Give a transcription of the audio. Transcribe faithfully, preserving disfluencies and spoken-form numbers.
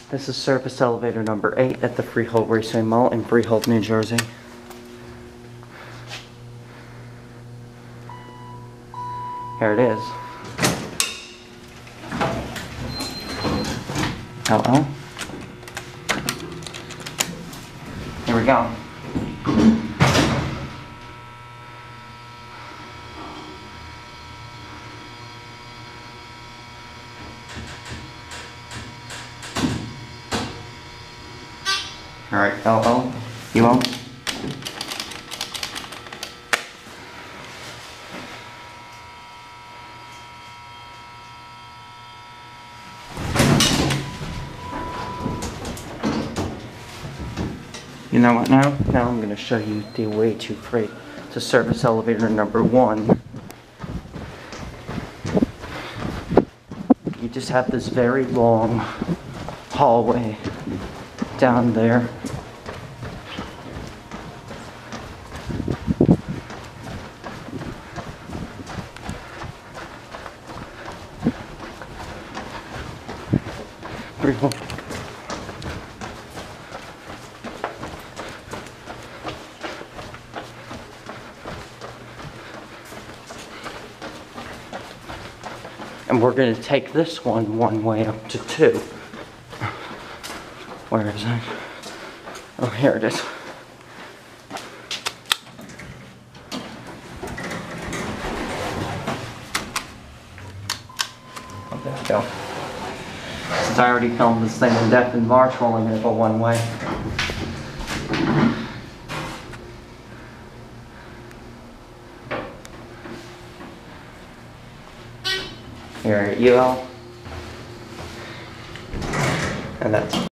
This is service elevator number eight at the Freehold Raceway Mall in Freehold, New Jersey. Here it is. Hello. Here we go. Alright, L O, you on? You know what now? Now I'm going to show you the way to create to service elevator number one. You just have this very long hallway down there. Freehold. And we're going to take this one one way up to two. Where is it? Oh, here it is. Oh, there we go. Since I already filmed this thing in depth in March, we're only going to go one way. Here at U L. And that's